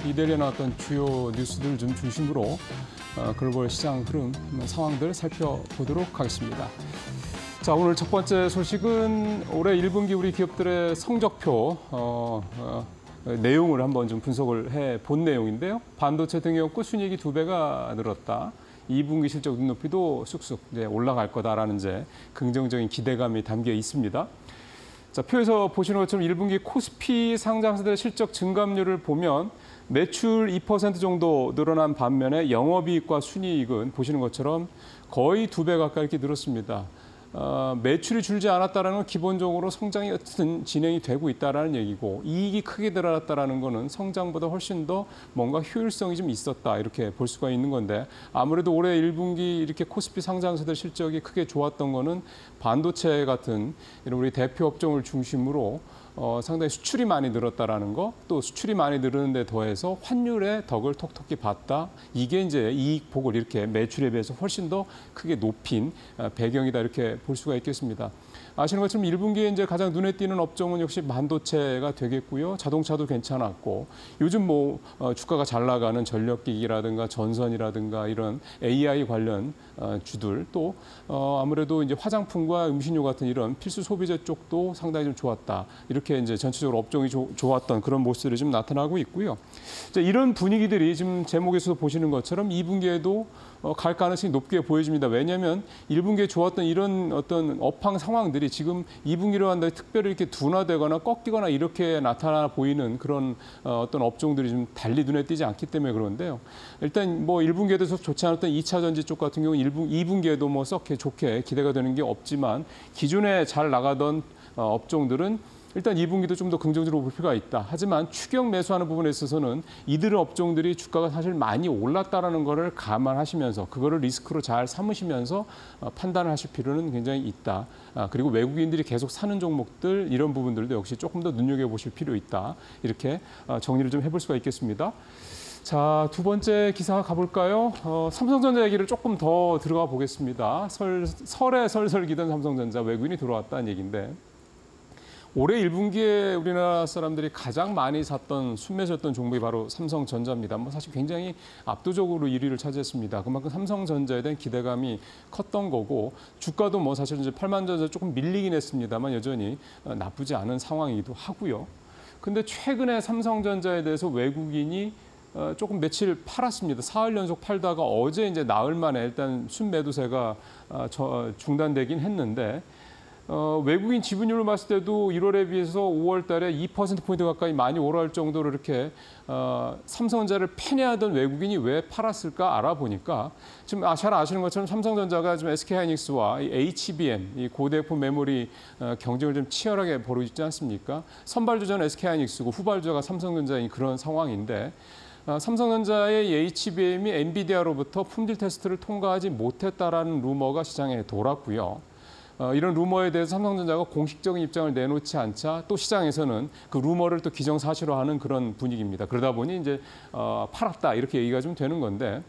이달에 나왔던 주요 뉴스들 좀 중심으로 글로벌 시장 흐름, 상황들 살펴보도록 하겠습니다. 자, 오늘 첫 번째 소식은 올해 1분기 우리 기업들의 성적표 내용을 한번 좀 분석을 해본 내용인데요. 반도체 등이었고 순이익이 2배가 늘었다. 2분기 실적 눈높이도 쑥쑥 이제 올라갈 거다라는 이제 긍정적인 기대감이 담겨 있습니다. 자, 표에서 보시는 것처럼 1분기 코스피 상장사들의 실적 증감률을 보면 매출 2% 정도 늘어난 반면에 영업이익과 순이익은 보시는 것처럼 거의 2배 가까이 이렇게 늘었습니다. 매출이 줄지 않았다는 건 기본적으로 성장이 어쨌든 진행이 되고 있다는 얘기고, 이익이 크게 늘어났다는 거는 성장보다 훨씬 더 뭔가 효율성이 좀 있었다 이렇게 볼 수가 있는 건데, 아무래도 올해 1분기 이렇게 코스피 상장사들 실적이 크게 좋았던 거는 반도체 같은 이런 우리 대표 업종을 중심으로 상당히 수출이 많이 늘었다라는 거, 또 수출이 많이 늘었는데 더해서 환율의 덕을 톡톡히 봤다. 이게 이제 이익폭을 이렇게 매출에 비해서 훨씬 더 크게 높인 배경이다 이렇게 볼 수가 있겠습니다. 아시는 것처럼 1분기에 이제 가장 눈에 띄는 업종은 역시 반도체가 되겠고요. 자동차도 괜찮았고, 요즘 뭐 주가가 잘 나가는 전력기기라든가 전선이라든가 이런 AI 관련 주들, 또 아무래도 이제 화장품과 음식료 같은 이런 필수 소비재 쪽도 상당히 좀 좋았다. 이렇게 이제 전체적으로 업종이 좋았던 그런 모습들이 좀 나타나고 있고요. 이런 분위기들이 지금 제목에서 보시는 것처럼 2분기에도 갈 가능성이 높게 보여집니다. 왜냐하면 1분기에 좋았던 이런 어떤 업황 상황들이 지금 2분기로 한다고 특별히 이렇게 둔화되거나 꺾이거나 이렇게 나타나 보이는 그런 어떤 업종들이 좀 달리 눈에 띄지 않기 때문에 그런데요. 일단 뭐 1분기에도 좋지 않았던 2차 전지 쪽 같은 경우는 2분기에도 뭐 썩 좋게 기대가 되는 게 없지만, 기존에 잘 나가던 업종들은 일단 2분기도 좀 더 긍정적으로 볼 필요가 있다. 하지만 추격 매수하는 부분에 있어서는 이들 업종들이 주가가 사실 많이 올랐다는 거를 감안하시면서 그거를 리스크로 잘 삼으시면서 판단을 하실 필요는 굉장히 있다. 그리고 외국인들이 계속 사는 종목들, 이런 부분들도 역시 조금 더 눈여겨보실 필요 있다. 이렇게 정리를 좀 해볼 수가 있겠습니다. 자, 두 번째 기사 가볼까요? 삼성전자 얘기를 조금 더 들어가 보겠습니다. 설에 설설 기던 삼성전자, 외국인이 들어왔다는 얘기인데, 올해 1분기에 우리나라 사람들이 가장 많이 샀던, 순매수했던 종목이 바로 삼성전자입니다. 뭐 사실 굉장히 압도적으로 1위를 차지했습니다. 그만큼 삼성전자에 대한 기대감이 컸던 거고, 주가도 뭐 사실 이제 8만 전자 조금 밀리긴 했습니다만 여전히 나쁘지 않은 상황이기도 하고요. 근데 최근에 삼성전자에 대해서 외국인이 조금 며칠 팔았습니다. 사흘 연속 팔다가 어제 이제 나흘 만에 일단 순매도세가 중단되긴 했는데, 외국인 지분율로 봤을 때도 1월에 비해서 5월 달에 2%포인트 가까이 많이 올라올 정도로 이렇게 삼성전자를 패내하던 외국인이 왜 팔았을까 알아보니까, 지금 잘 아시는 것처럼 삼성전자가 지금 SK하이닉스와 HBM, 이 고대품 메모리 경쟁을 좀 치열하게 벌이고 있지 않습니까? 선발주자는 SK하이닉스고 후발주자가 삼성전자인 그런 상황인데, 삼성전자의 HBM이 엔비디아로부터 품질 테스트를 통과하지 못했다라는 루머가 시장에 돌았고요. 이런 루머에 대해서 삼성전자가 공식적인 입장을 내놓지 않자 또 시장에서는 그 루머를 또 기정사실화하는 그런 분위기입니다. 그러다 보니 이제 팔았다 이렇게 얘기가 좀 되는 건데,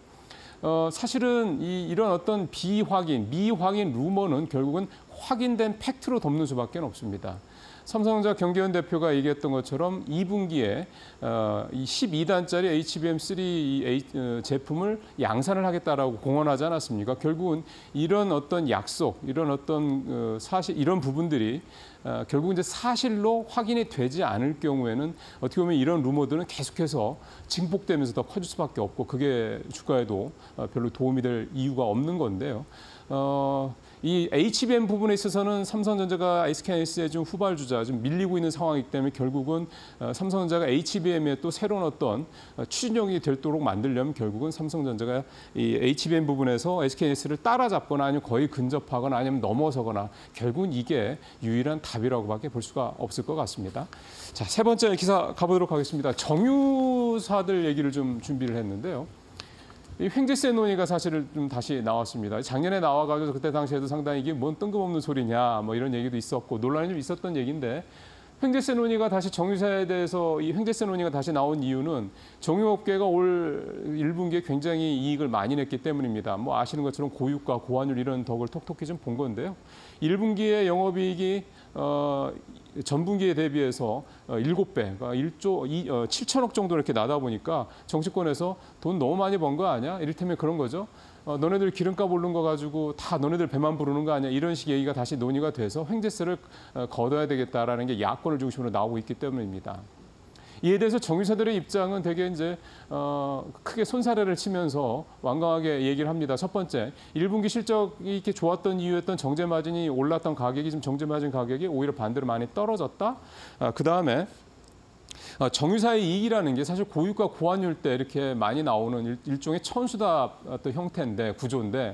사실은 이런 어떤 미확인 루머는 결국은 확인된 팩트로 덮는 수밖에 없습니다. 삼성전자 경기원 대표가 얘기했던 것처럼 2분기에 이 12단짜리 HBM3 제품을 양산을 하겠다라고 공언하지 않았습니까? 결국은 이런 어떤 약속, 이런 어떤 사실, 이런 부분들이 결국 이제 사실로 확인이 되지 않을 경우에는 어떻게 보면 이런 루머들은 계속해서 증폭되면서 더 커질 수밖에 없고, 그게 주가에도 별로 도움이 될 이유가 없는 건데요. 이 HBM 부분에 있어서는 삼성전자가 SK하이닉스의 좀 후발주자, 좀 밀리고 있는 상황이기 때문에 결국은 삼성전자가 HBM의 또 새로운 어떤 추진력이 되도록 만들려면 결국은 삼성전자가 이 HBM 부분에서 SK하이닉스를 따라잡거나 아니면 거의 근접하거나 아니면 넘어서거나, 결국은 이게 유일한 답이라고밖에 볼 수가 없을 것 같습니다. 자, 세 번째 기사 가보도록 하겠습니다. 정유사들 얘기를 좀 준비를 했는데요. 이 횡재세 논의가 사실은 좀 다시 나왔습니다. 작년에 나와가지고 그때 당시에도 상당히 이게 뭔 뜬금없는 소리냐, 뭐 이런 얘기도 있었고 논란이 좀 있었던 얘기인데, 횡재세 논의가 다시 정유사에 대해서 이 횡재세 논의가 다시 나온 이유는 정유업계가 올 1분기에 굉장히 이익을 많이 냈기 때문입니다. 뭐 아시는 것처럼 고유가, 고환율 이런 덕을 톡톡히 좀 본 건데요. 1분기에 영업이익이 전분기에 대비해서 7배, 그러니까 7천억 정도 이렇게 나다 보니까 정치권에서 돈 너무 많이 번 거 아니야? 이를테면 그런 거죠. 너네들 기름값 오른 거 가지고 다 너네들 배만 부르는 거 아니야? 이런 식의 얘기가 다시 논의가 돼서 횡재세를 걷어야 되겠다라는 게 야권을 중심으로 나오고 있기 때문입니다. 이에 대해서 정유사들의 입장은 되게 이제 크게 손사래를 치면서 완강하게 얘기를 합니다. 첫 번째, 1분기 실적이 이렇게 좋았던 이유였던 정제 마진이 올랐던 가격이 지금 정제 마진 가격이 오히려 반대로 많이 떨어졌다. 그 다음에 정유사의 이익이라는 게 사실 고유가 고환율 때 이렇게 많이 나오는 일종의 천수답 어떤 형태인데 구조인데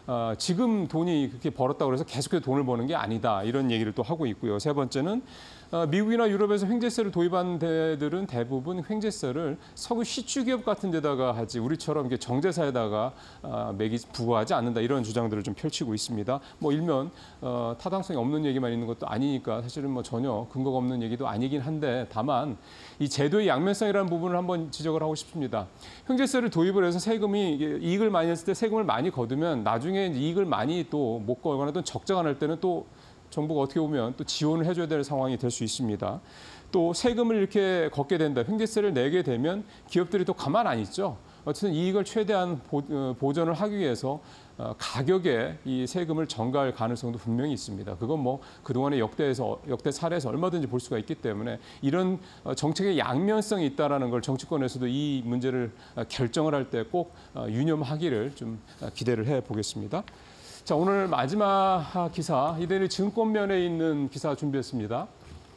지금 돈이 그렇게 벌었다고 해서 계속해서 돈을 버는 게 아니다. 이런 얘기를 또 하고 있고요. 세 번째는 미국이나 유럽에서 횡재세를 도입한 데들은 대부분 횡재세를 석유 시추기업 같은 데다가 하지 우리처럼 이렇게 정제사에다가 부과하지 않는다. 이런 주장들을 좀 펼치고 있습니다. 뭐 일면 타당성이 없는 얘기만 있는 것도 아니니까 사실은 뭐 전혀 근거가 없는 얘기도 아니긴 한데 다만 이 제도의 양면성이라는 부분을 한번 지적을 하고 싶습니다. 횡재세를 도입을 해서 세금이 이익을 많이 냈을 때 세금을 많이 거두면 나중에 이익을 많이 또 못 걸거나 또 적자가 날 때는 또 정부가 어떻게 보면 또 지원을 해줘야 될 상황이 될 수 있습니다. 또 세금을 이렇게 걷게 된다, 횡재세를 내게 되면 기업들이 또 가만 안 있죠. 어쨌든 이익을 최대한 보전을 하기 위해서 가격에 이 세금을 전가할 가능성도 분명히 있습니다. 그건 뭐 그동안의 역대 사례에서 얼마든지 볼 수가 있기 때문에 이런 정책의 양면성이 있다는 걸 정치권에서도 이 문제를 결정을 할 때 꼭 유념하기를 좀 기대를 해보겠습니다. 자, 오늘 마지막 기사, 이대리 증권면에 있는 기사 준비했습니다.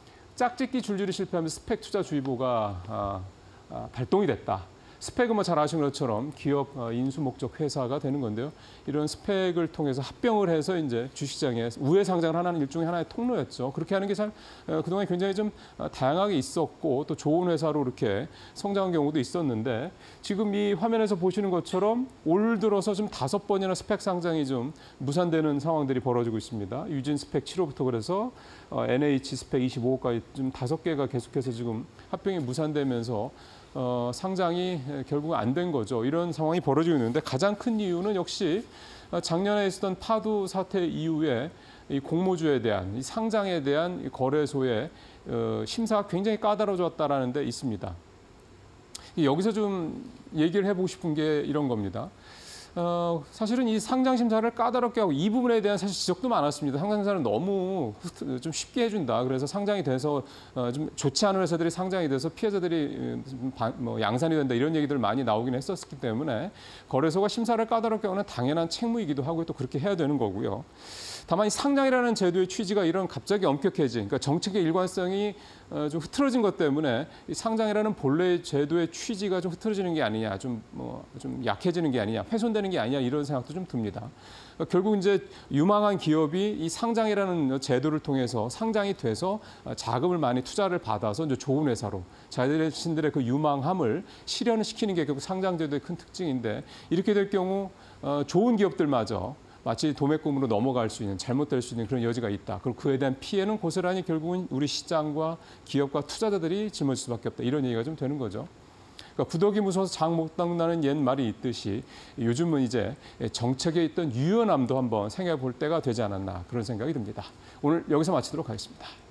짝짓기 줄줄이 실패하면서 스펙 투자주의보가 발동이 됐다. 스펙은 뭐 잘 아시는 것처럼 기업 인수 목적 회사가 되는 건데요. 이런 스펙을 통해서 합병을 해서 이제 주식시장에 우회 상장을 하는 일종의 하나의 통로였죠. 그렇게 하는 게 참 그동안 굉장히 좀 다양하게 있었고 또 좋은 회사로 이렇게 성장한 경우도 있었는데 지금 이 화면에서 보시는 것처럼 올 들어서 좀 5번이나 스펙 상장이 좀 무산되는 상황들이 벌어지고 있습니다. 유진 스펙 7호부터 그래서 NH 스펙 25호까지 좀 5개가 계속해서 지금 합병이 무산되면서 상장이 결국 안 된 거죠. 이런 상황이 벌어지고 있는데 가장 큰 이유는 역시 작년에 있었던 파도 사태 이후에 이 공모주에 대한 이 상장에 대한 이 거래소의 심사가 굉장히 까다로워졌다라는 데 있습니다. 여기서 좀 얘기를 해보고 싶은 게 이런 겁니다. 사실은 이 상장 심사를 까다롭게 하고 이 부분에 대한 사실 지적도 많았습니다. 상장 심사를 너무 좀 쉽게 해준다. 그래서 상장이 돼서 좀 좋지 않은 회사들이 상장이 돼서 피해자들이 뭐 양산이 된다 이런 얘기들 많이 나오긴 했었기 때문에 거래소가 심사를 까다롭게 하는 당연한 책무이기도 하고 또 그렇게 해야 되는 거고요. 다만 이 상장이라는 제도의 취지가 이런 갑자기 엄격해진, 그러니까 정책의 일관성이 좀 흐트러진 것 때문에 이 상장이라는 본래의 제도의 취지가 좀 흐트러지는 게 아니냐, 좀 약해지는 게 아니냐, 훼손되는 게 아니냐 이런 생각도 좀 듭니다. 그러니까 결국 이제 유망한 기업이 이 상장이라는 제도를 통해서 상장이 돼서 자금을 많이 투자를 받아서 이제 좋은 회사로 자신들의 그 유망함을 실현시키는 게 결국 상장 제도의 큰 특징인데 이렇게 될 경우 좋은 기업들마저 마치 도매금으로 넘어갈 수 있는, 잘못될 수 있는 그런 여지가 있다. 그리고 그에 대한 피해는 고스란히 결국은 우리 시장과 기업과 투자자들이 짊어질 수밖에 없다. 이런 얘기가 좀 되는 거죠. 그러니까 구더기 무서워서 장 못 닦는다는 옛 말이 있듯이 요즘은 이제 정책에 있던 유연함도 한번 생각해 볼 때가 되지 않았나 그런 생각이 듭니다. 오늘 여기서 마치도록 하겠습니다.